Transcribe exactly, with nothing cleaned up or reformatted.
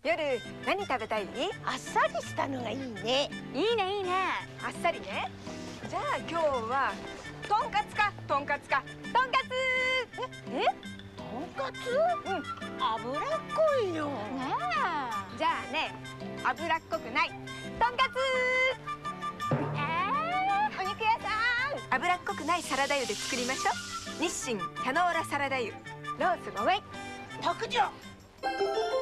夜何食べたい？ あっさりしたのがいいね。 いいねいいね。 あっさりね。じゃあ今日はとんかつかとんかつかとんかつ。 え？とんかつ？ うん。 脂っこいよ。 ねえ。じゃあね、脂っこくないとんかつ。 え。えー、お肉屋さん。脂っこくないサラダ油で作りましょう。日清キャノーラサラダ油。ロースごめん。 特上。